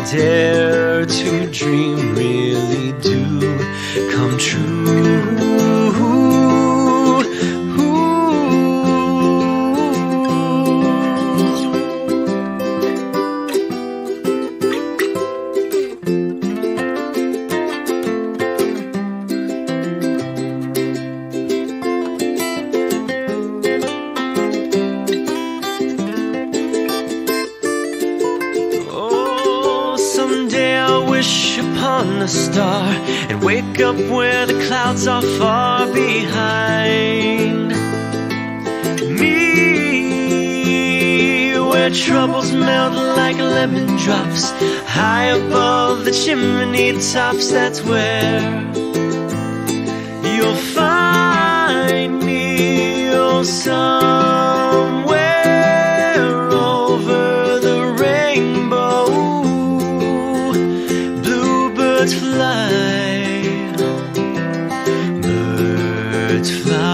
dare to dream really do come true. Wish upon a star and wake up where the clouds are far behind me, where troubles melt like lemon drops high above the chimney tops. That's where you'll find me. Oh, somewhere over the rainbow birds fly, birds fly.